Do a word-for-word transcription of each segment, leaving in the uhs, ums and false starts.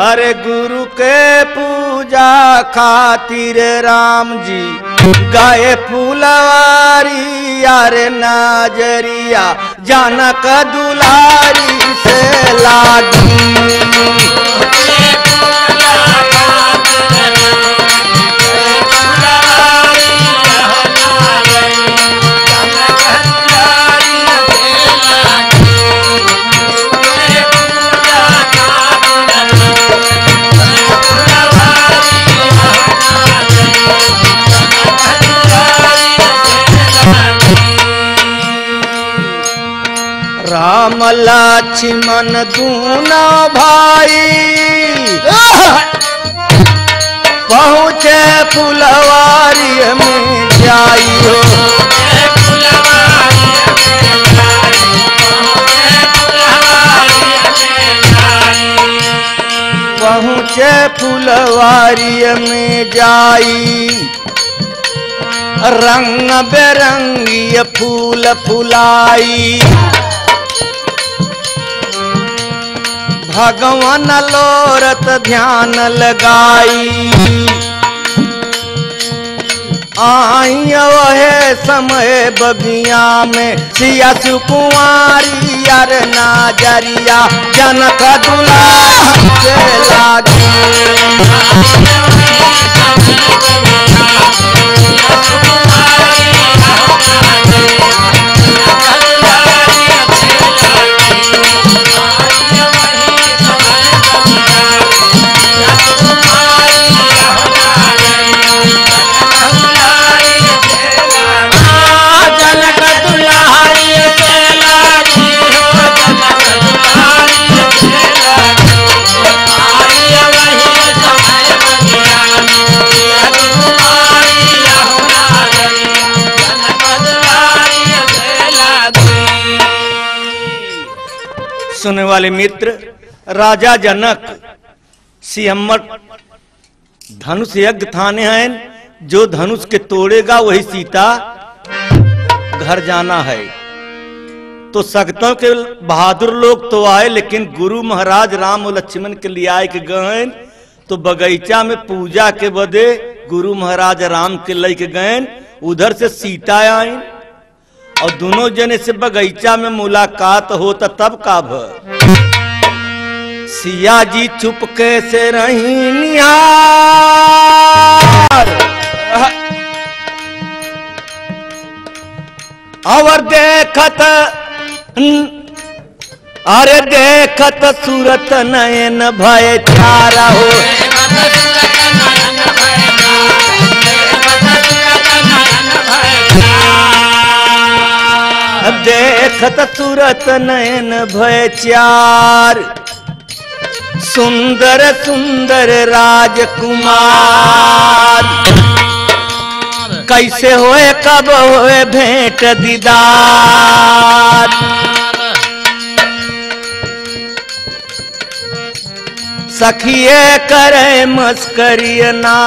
अरे गुरु के पूजा खातिर राम जी गाए फुलवारी यारे नाजरिया जनक दुलारी से लागी। राम लक्ष्मण दूना भाई पहुँचे फुलवारी में जाइयो। पहुँचे फुलवारी में जाई रंग बेरंगी फूल फुलाई। भगवान लोरत ध्यान लगाई आई वह समय बगिया में सिया सुकुमारी यार नाजरिया जनक दुलारी से लागी। सुनने वाले मित्र, राजा जनक सिहम्मत धनुष यज्ञ थाने हैं, जो धनुष के तोड़ेगा वही सीता घर जाना है। तो सकतों के बहादुर लोग तो आए, लेकिन गुरु महाराज राम और लक्ष्मण के लिए आए के गए तो बगीचा में पूजा के बदे गुरु महाराज राम के ले के गए। उधर से सीता आई और दोनों जने से बगीचा में मुलाकात होता तब का भ सिया जी चुपके से रही निहार। और देखत अरे देखत सूरत नयन भय चारा हो। देखत सूरत नयन भय चार सुंदर सुंदर राजकुमार। कैसे होए कब होए भेंट दीदार। सखिए करे मस्करिया ना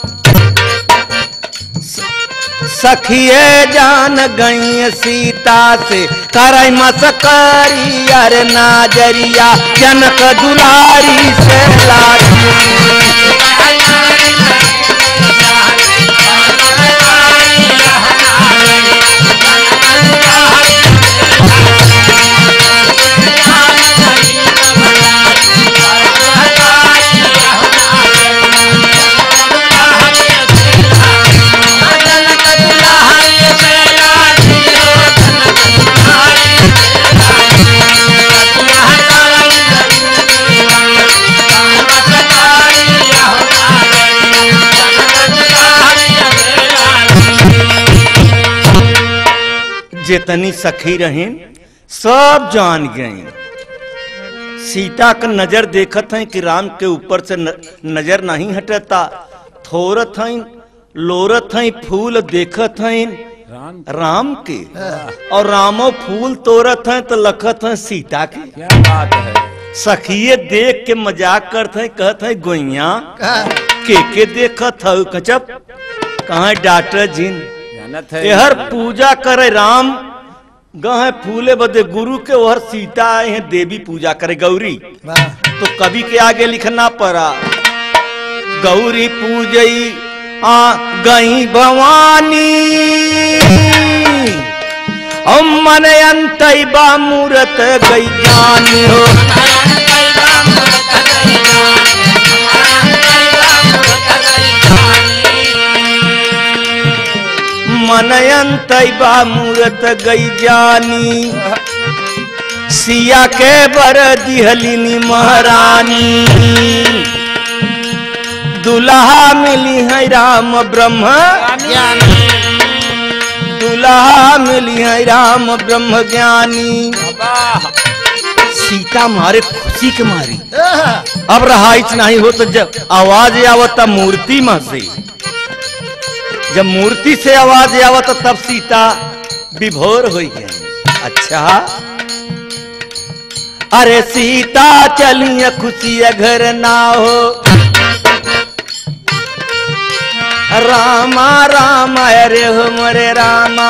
सखिए जान गई सीता से करई मस्करी अरे नाजरिया जनक दुलारी से लागी। जितनी सखी रही सब जान गई। सीता का नजर देखत है कि राम के ऊपर से न, नजर नहीं हटता। थोरत है लोरत है फूल देखत है राम, राम के और रामो फूल तोड़त है तो लखत है सीता की। क्या बात है। सखिए देख के मजाक करते हैं, कहते हैं गोइया के के देखत है कचप कहाँ डॉक्टर जिन हर पूजा करे राम गए फूले बदे गुरु के और सीता आए हैं देवी पूजा करे गौरी। तो कवि के आगे लिखना पड़ा गौरी पूजई आ गई भवानी और मन अंतई बा मूरत गई ज्ञानी हो। मन अंतई बा मूरत गई जानी सिया के बर दिहलिनी महारानी। दुल्हा मिली है राम ब्रह्म ज्ञानी, दुल्हा मिली है राम ब्रह्म ज्ञानी। सीता मारे खुशी के मारी अब रहाइच नहीं हो तो जब आवाज आवता मूर्ति में से, जब मूर्ति से आवाज आवता तब सीता विभोर हो गई। अच्छा अरे सीता चलिए खुशी घर ना हो रामा रामा अरे हो मरे रामा।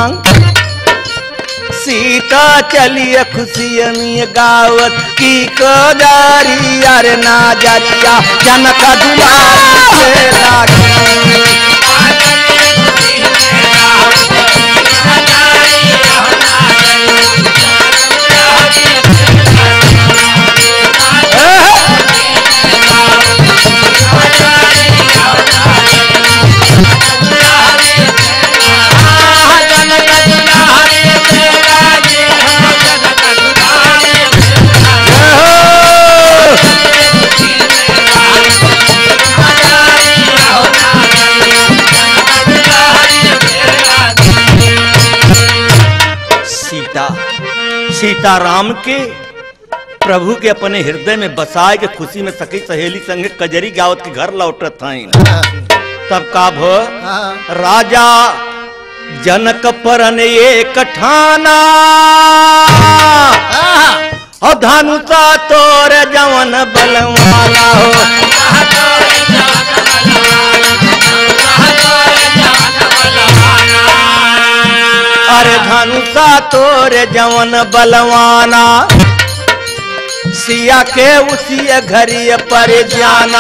सीता चलिए खुशियनी गावत की कोदारी अरे ना जरिया जनक दुलारी लागी। सीताराम के प्रभु के अपने हृदय में बसाए के खुशी में सखी सहेली संगे कजरी गावत के घर लौटत हैं। तब का भो राजा जनक परन एक ठाना और धनुषा तोर जवन बलवाना हो। अरे धनुषा तोरे जवन बलवाना सिया के उसी घरी पर जाना।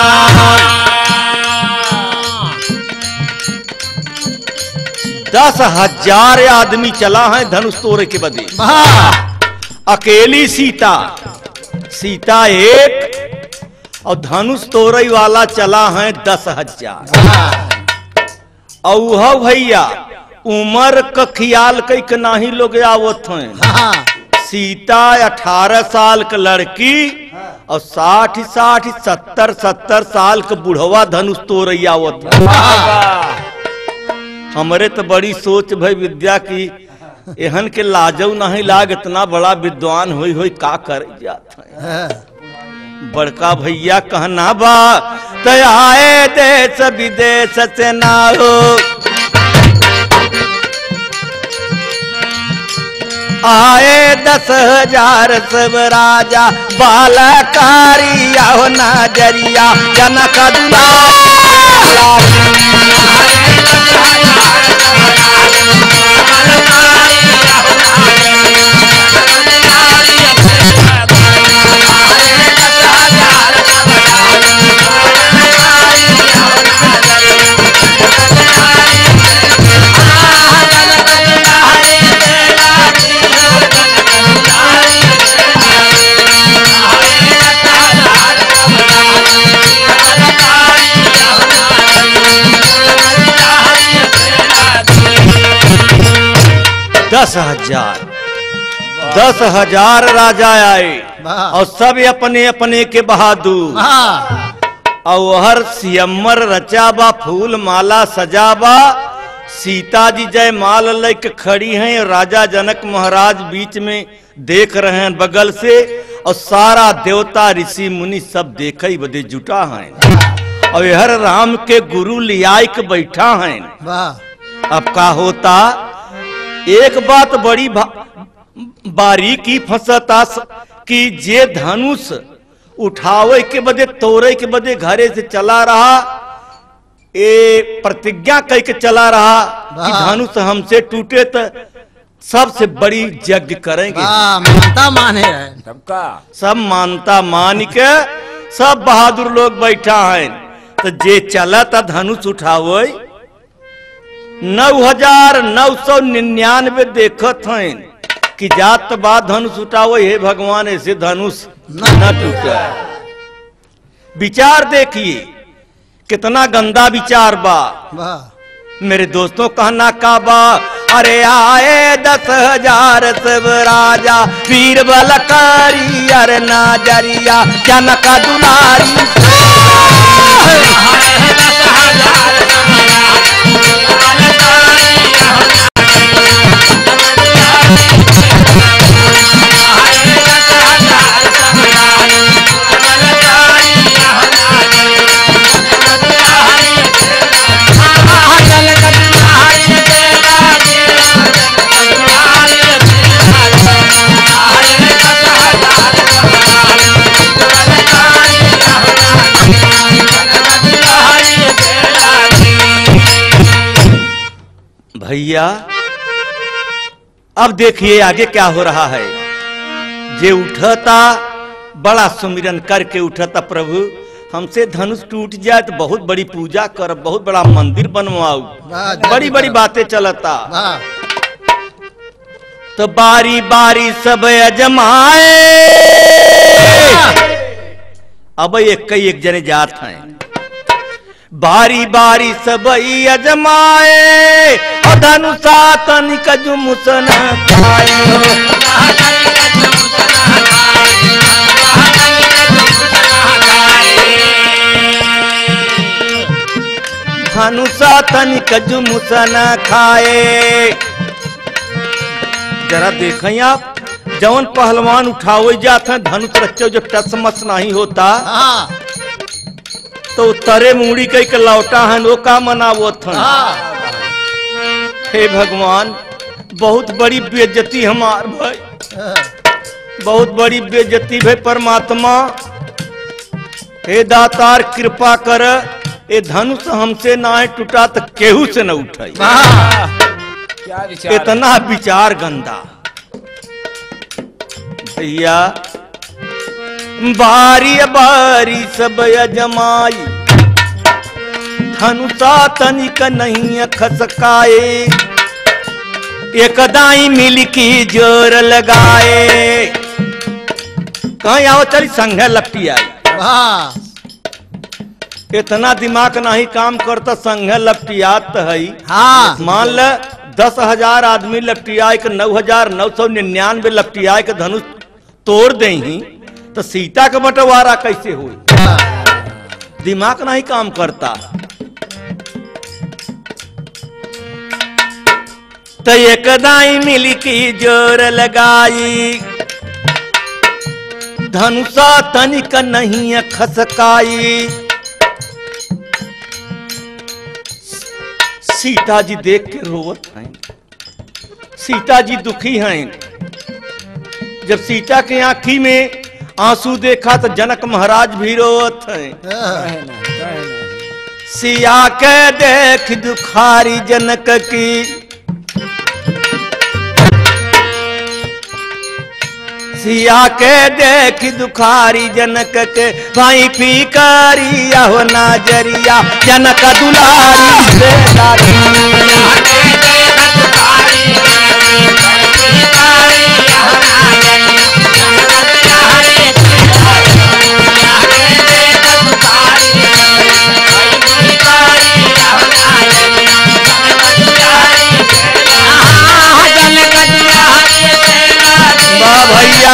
दस हजार आदमी चला है धनुष तोरे के बदे, अकेली सीता सीता एक और धनुष तोरे वाला चला है दस हजार। और भैया उम्र का ख्याल कई के नाही लोग आवत हैं। सीता अठारह साल का लड़की और साठ साठ सत्तर सत्तर साल का बुढ़वा धनुष तोड़ आवत है। हमरे तो बड़ी सोच भाई विद्या की एहन के लाजव नहीं लाग इतना बड़ा विद्वान हुई हुई का कर जात है। बड़का भैया कहना बा तयाए देश विदेश से ना हो आए दस हजार सब राजा बालकारी आओ नजरिया जनक दस हजार दस हजार राजा आए और सब अपने अपने के बहादुर और हर सियम्मर रचाबा फूल माला सजाबा। सीता जी जय माल लेके खड़ी हैं, राजा जनक महाराज बीच में देख रहे हैं बगल से और सारा देवता ऋषि मुनि सब देख ही बदे जुटा हैं और हर राम के गुरु लियाई के बैठा हैं। अब का होता एक बात बड़ी बारीकी फंसता कि जे धनुष उठावे के बदे तोड़े के बदे घरे से चला रहा, ए प्रतिज्ञा कह के चला रहा कि धनुष हमसे टूटे तो सबसे बड़ी यज्ञ करेंगे। मानता माने है सबका सब मानता मान के सब बहादुर लोग बैठा है। तो जे चला था धनुष उठाओ नौ हजार नौ सौ निन्यानवे देखत हैं कि जात बाद धनुष उठाओ। हे भगवान ऐसे धनुष न टूटा। विचार देखिए कितना गंदा विचार बा। मेरे दोस्तों कहना का बा अरे आए दस हजार सब राजा वीर बलकारी अरे नाजरिया जनक दुलारी। भैया अब देखिए आगे क्या हो रहा है। जे उठता बड़ा सुमिरन करके उठता प्रभु हमसे धनुष टूट जाए तो बहुत बड़ी पूजा कर, बहुत बड़ा मंदिर बनवाओ, बड़ी बड़ी बातें चलता। तो बारी बारी सब अजमाए अब एक कई एक जने जात हैं। बारी बारी सब अजमाए और धनुषा तनिक जुमुसन खाए। धनुषा तनिक जुमुसन खाए। जरा देखें आप जवन पहलवान उठाओ जाते हैं धनुष रचो जो टस मस नहीं होता तो तरे मुड़ी कई के लौटा है वो का मनावत है। हे भगवान बहुत बड़ी बेइज्जती हमार भाई, बहुत बड़ी बेइज्जती भाई परमात्मा। हे दातार कृपा कर ये धनुष हमसे ना है टूटा तो केहू से न उठाई। क्या विचार इतना विचार गंदा भैया। बारी बारी सब अजमाई धनुषा तनिक नहीं खसकाए। एक दाई मिल की जोर लगाए। कहीं आओ चली संघ लपटी आई। इतना दिमाग नहीं काम करता संघ लपटियात है। हाँ मान ल दस हजार आदमी लपटियाए के नौ हजार नौ सौ निन्यानवे लपटियाए के धनुष तोड़ दे ही तो सीता का बंटवारा कैसे हुई। दिमाग नहीं काम करता। तो एक दाई मिली की जोर लगाई धनुषा तनिक नहीं खसकाई। सीता जी देख के रोवत हैं। सीता जी दुखी हैं। जब सीता के आंखी में आंसू देखा तो जनक महाराज भी रोवत हैं। सिया के देख दुखारी जनक की सिया के देख दुखारी जनक के भाई फीकारी हो नाजरिया जनक दुलारी भैया।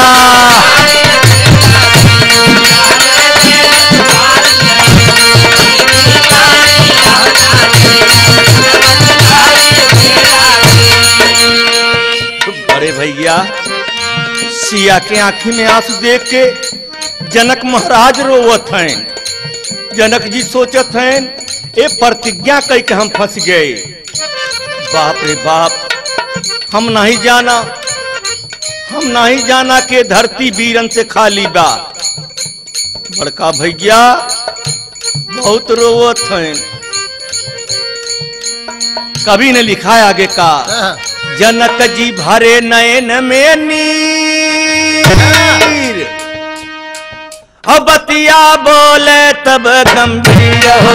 अरे भैया सिया के आंखी में आंसू देख के जनक महाराज रोवत हैं। जनक जी सोचत हैं ए प्रतिज्ञा कई के हम फंस गए। बाप रे बाप हम नहीं जाना हम नहीं जाना के धरती वीरन से खाली बा। बड़का भैया बहुत रोवत हैं। कभी ने लिखा है आगे का जनक जी भरे नयन में नीर, अब बतिया बोले तब गंभीर हो।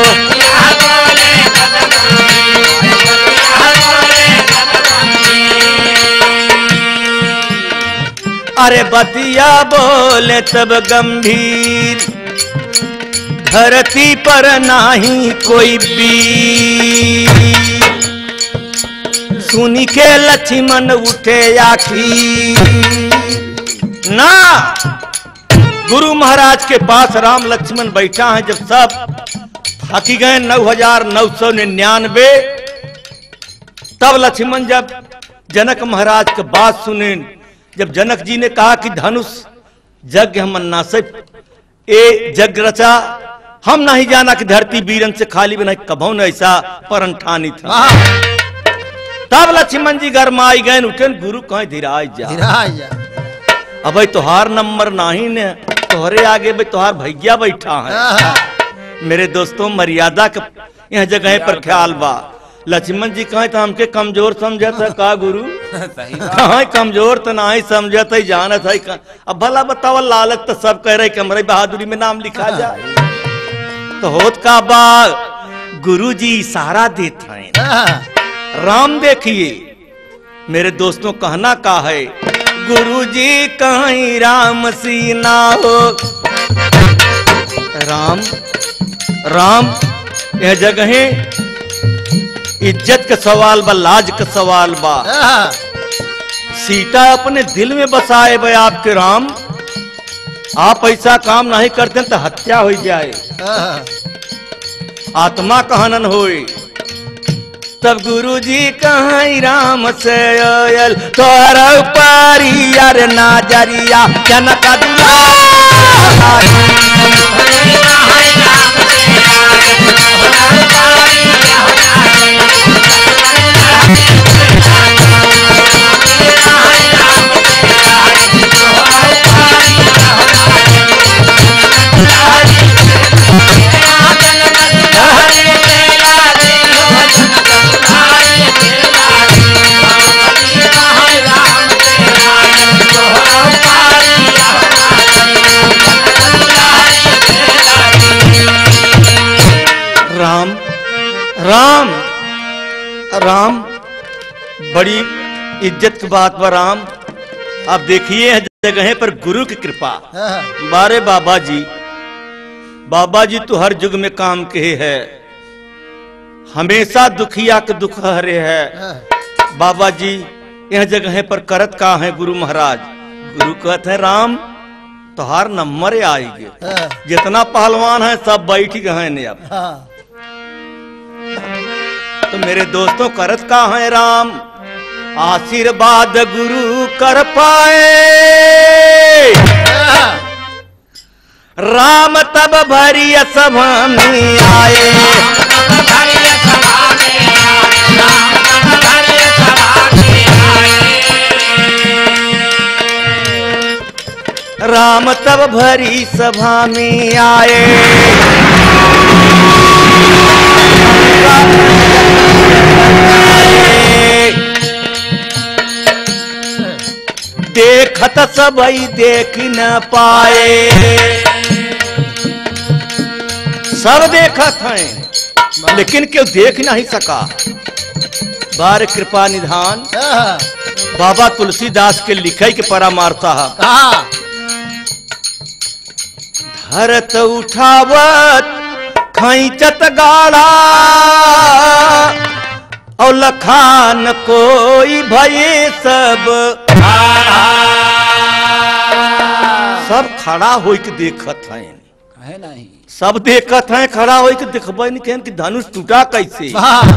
अरे बतिया बोले तब गंभीर, धरती पर नाही कोई वीर। सुनी के लक्ष्मण उठे आखिर ना। गुरु महाराज के पास राम लक्ष्मण बैठा है। जब सब थकी गए नौ हजार नौ सौ निन्यानवे, तब लक्ष्मण जब जनक महाराज की बात सुने, जब जनक जी ने कहा कि धनुष यज्ञ हम अन्ना से ए यज्ञ रचा, हम नहीं जाना कि धरती वीरन से खाली बना, कभौ न ऐसा परन ठानी था। तब लक्ष्मण जी गरमाई गए, उठे गुरु कहीं धीराज जा, धीराज जा। अब भाई तोहार नंबर नहीं ने, तोहरे आगे भाई तोहार भैया बैठा है। मेरे दोस्तों मर्यादा के यह जगह पर ख्याल बा। लक्ष्मण जी कहे तो हमके कमजोर समझत है का गुरु? कहा कमजोर तो नहीं समझत है, जानत है। अब भला बताओ, लालच तो सब कह रहे कमरे बहादुरी में नाम लिखा जाए तो होत का बा। गुरु जी इशारा देते हैं। राम देखिए मेरे दोस्तों, कहना का है, गुरु जी कहीं राम सीना हो। राम राम यह जगह इज्जत का सवाल बा, लाज का सवाल बा। सीता अपने दिल में बसाए बे आपके राम, आप ऐसा काम नहीं करते तो हत्या हो जाए, आत्मा कहनन होए। तब गुरु जी कहीं राम से आयल, तोहरा पारी यार नाजरिया जनक दुलारी। राम राम राम बड़ी इज्जत की बात बा राम। अब देखिए जगह पर गुरु की कृपा। बारे बाबा जी, बाबा जी तो हर युग में काम के है, हमेशा दुखिया के दुख हरे है। बाबा जी यह जगह पर करत का है गुरु महाराज। गुरु कहते हैं राम तोहार नंबर आएगी, जितना पहलवान है सब बैठ गए ने। अब तो मेरे दोस्तों करत का है राम, आशीर्वाद गुरु कर पाए। राम तब भरी सभा में आए, राम तब भरी सभा में आए। देखत सबई देख न पाए, सब देखत हैं लेकिन क्यों देख नहीं सका। बार कृपा निधान बाबा तुलसीदास के लिखे के परामार्था धरत उठावत खैचत गाड़ा, और लखान कोई भये सब सब खड़ा हो के देखत हैं। है नहीं सब देखत हैं खड़ा हो के देखबे नहीं कि धनुष टूटा कैसे।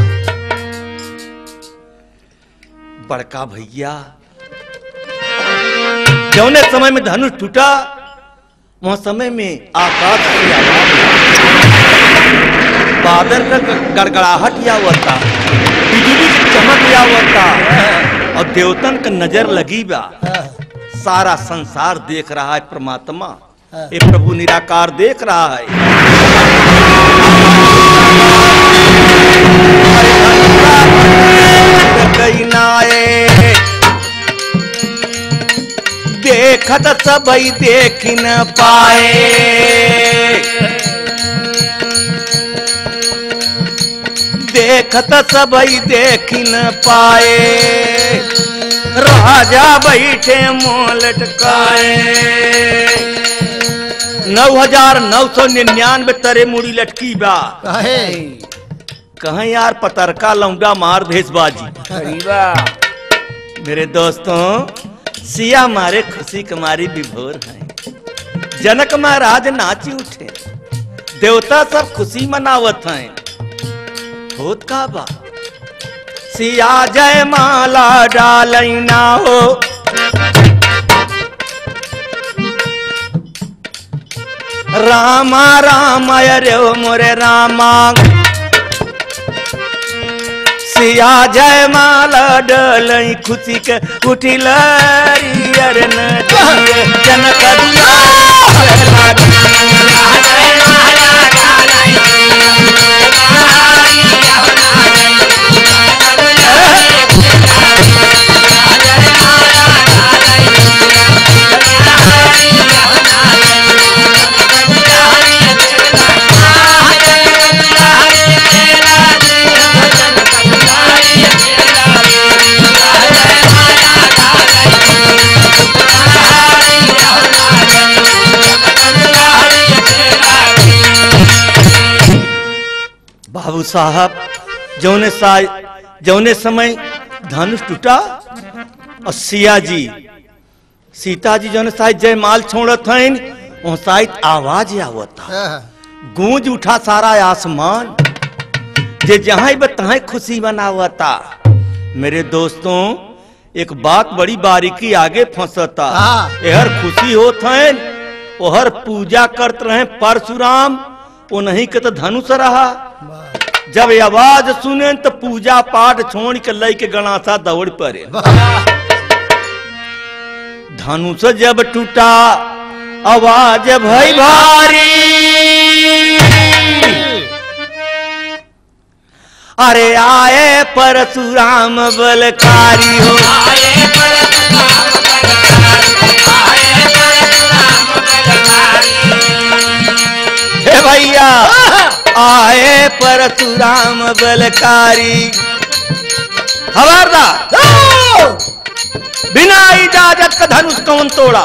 बड़का भैया जौने समय में धनुष टूटा वह समय में आकाश से आवाज, बादल का गड़गड़ाहट या हुआ था, बिजली की चमक या हुआ था, और देवतन का नजर लगी बा। सारा संसार देख रहा है परमात्मा, ये प्रभु निराकार देख रहा है। नाये सबई देख न पाए, देखत सबई देख न पाए, राजा बैठे मुंह लटकाए। नौ हजार नौ सौ निन्यानवे तरे मुड़ी लटकी बा। कहे कहीं यार पतरका लौंडा मार भेजबाजी। गरीबा मेरे दोस्तों, सिया मारे खुशी कमारी विभोर हैं। जनक महाराज नाची उठे, देवता सब खुशी मनावत हैं। होत का बा सिया जय माला डालैना हो, रामा राम अरे मोरे रामा, सिया जय माला डलई खुशी के उठिल अरे न जनक बाबू साहब, जौने सा जौने समय धनुष टूटा और सिया जी सीता जी जौने साइड जयमाल छोड़त हैं, वहाँ साइड आवाज आवता, गूंज उठा सारा आसमान, जे जहाँ तहाँ खुशी मनावता। मेरे दोस्तों, एक बात बड़ी बारीकी आगे फंसता। एहर खुशी होत हैं, ओहर पूजा करत रहे परशुराम, वो नहीं के तो धनुष रहा। जब आवाज सुने तो पूजा पाठ छोड़ के लई के गणासा दौड़ पड़े। धनुष जब टूटा आवाज भई भारी, अरे आए परशुराम बलकारी हो, आए परशुराम बलकारी, आए परशुराम बलकारी। हे भैया, आए परशुराम बलकारी। खबरदार, बिना इजाजत का धनुष कौन तोड़ा?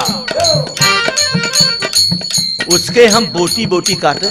उसके हम बोटी बोटी काटे।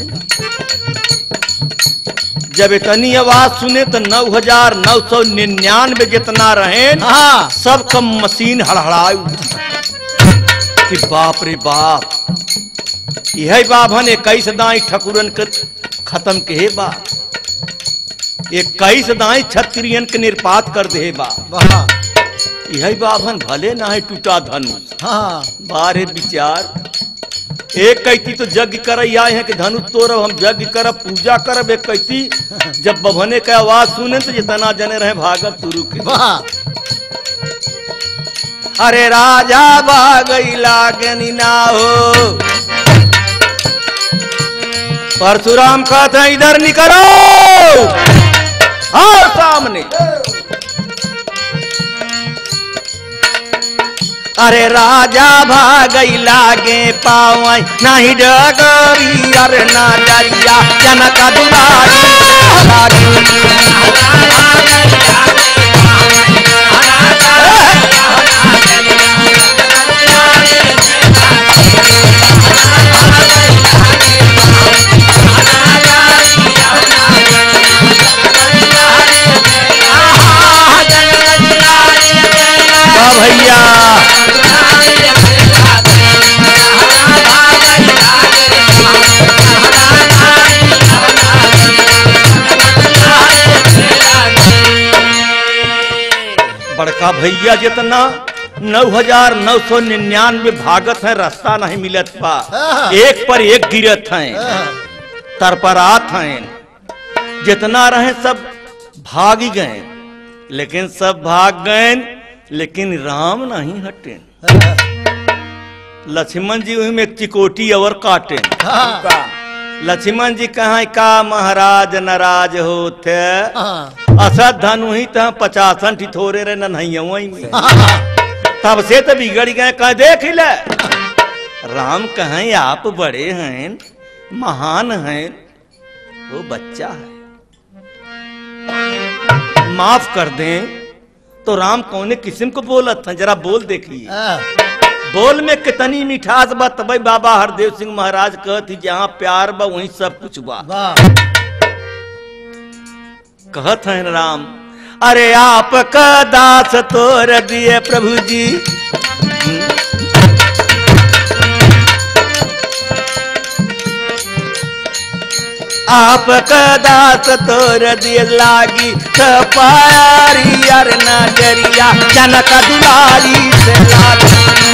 जब इतनी आवाज सुने तो नौ हजार नौ सौ निन्यानवे जितना रहे, सब कम मशीन हड़हड़ाए कि बाप रे बाप, यही बाभन इक्कीस दाई ठकुरन के खत्म के बा, इक्कीस दाई क्षत्रियन के निर्पात कर दे बा। यही बाभन भले ना है टूटा धनुष। बारे विचार, एक कहती तो यज्ञ कर आए हैं कि धनुष तोड़ब, हम यज्ञ करब, पूजा करब। एक कहती जब बभने का आवाज सुने तो जितना जने रहे भागत तुरु के। अरे राजा भागई लागनी ना हो, परशुराम कहते हैं इधर निकलो, आओ सामने। अरे राजा भागई लागे पावई नहीं डगरी, अरे ना डरिया जनक दुलारी भैया। बड़का भैया जितना नौ हजार नौ सौ निन्यानवे भागत है, रास्ता नहीं मिलत पा, एक पर एक गिरत हैं, तरपरात हैं। जितना रहे सब भाग ही गए, लेकिन सब भाग गए, लेकिन राम नहीं हटे। लक्ष्मण जी में एक चिकोटी और काटे। लक्ष्मण जी कहा का महाराज नाराज होते, असद धनु ही तो पचासन ठिठोरे रहे नहीं वही में। तब से तो बिगड़ गए, कह देख ले राम कहें आप बड़े हैं, महान हैं, वो बच्चा है, माफ कर दें। तो राम कौने किस्म को बोलत है, जरा बोल देखिए। बोल में कितनी मिठास बा। तब बाबा हरदेव सिंह महाराज कहती जहाँ प्यार बा वहीं सब कुछ बा। कहत हैं राम, अरे आपका दास तोर दिए प्रभु जी, आपका दास तोर दिए लागी पारी अर नजरिया जनक दुलारी से लागी।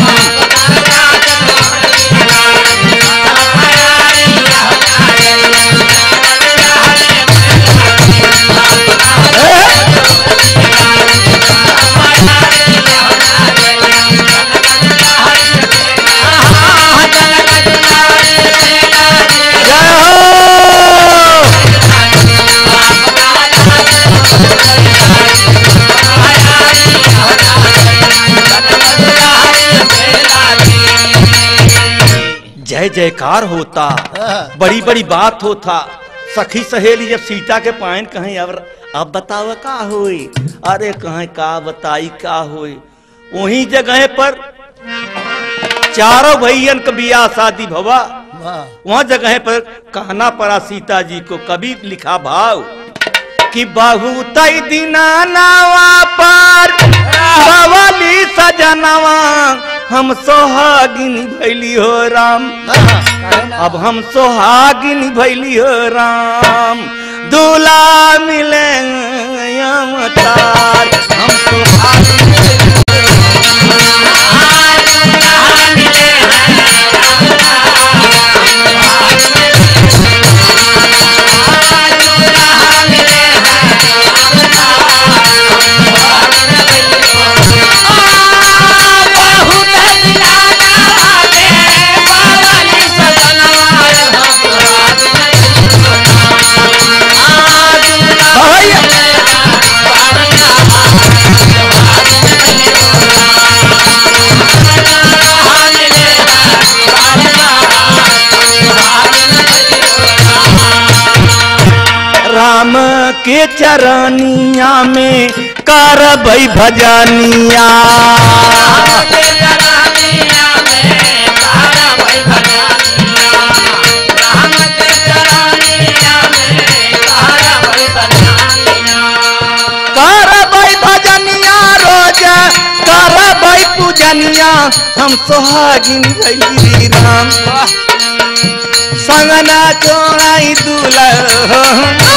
जय जयकार होता, बड़ी बड़ी बात होता। सखी सहेली जब सीता के पायन कहीं अब अब बताओ का होई, अरे कहीं का बताई का होई। वही जगह पर चारों भैयन का बियाह शादी भवा, वहां जगह पर कहना पड़ा सीता जी को। कभी लिखा भाव कि बहुत दिना नावा पर सवाली सजनवा हम सोहागिन भैली हो राम, अब हम सोहागिन भैली हो राम, दूल्हा मिले अवतार हम सोहागिन राम के चरनिया में करबई भजनिया, करबई भजनिया रोज करबई पूजनिया हम सोहागिन भैली राम, संगना चोराई दूल्हा